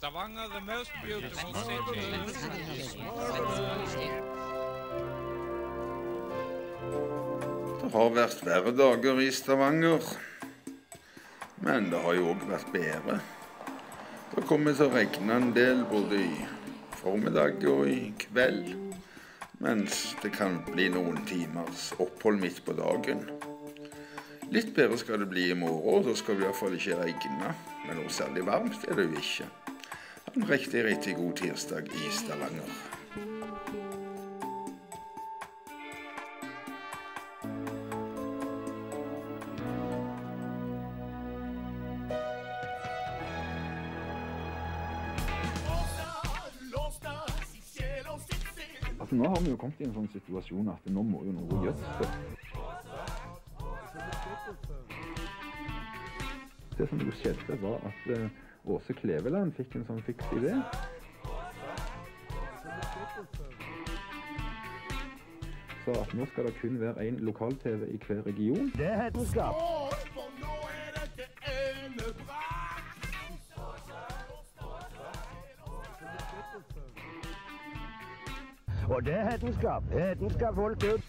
Stavanger, the most beautiful city. Det har vært verre dager i Stavanger, men det har jo også vært bedre. Det kommer til å regne en del både i formiddag og i kveld, mens det kan bli noen timers opphold midt på dagen. Litt bedre skal det bli i morgen, og da skal det i hvert fall ikke regne, men noe særlig varmt er det jo ikke. En riktig god tirsdag i Stavanger. Altså, nå har vi jo kommet i en sånn situasjon at nå må jo noe gjøres det. Det som jo skjedde var at Åse Kleveland fikk en sånn fiks idé. Så at nå skal det kun være en lokal-TV i hver region. Det er hetenskap. Og det er hetenskap. Hetenskap folk ut.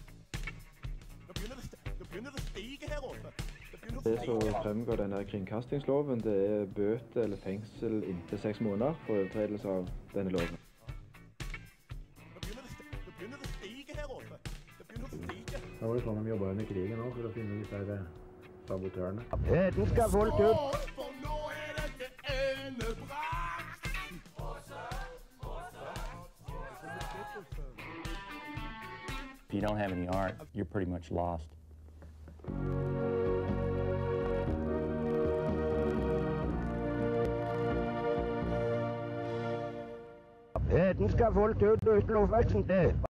Det begynner å stige her oppe. Det som fremgår denne kringkastingsloven, det er bøter eller fengsel inntil 6 måneder for overtredelse av denne loven. Det begynner å stige her oppe. Det begynner å stige. Da var det sånn de jobbet under krigen også, for å finne disse her sabotørene. Hetenskap folk ut. For nå er dette endebrakt. If you don't have any art, you're pretty much lost. Hetenskap folk ut uten noe veksten til.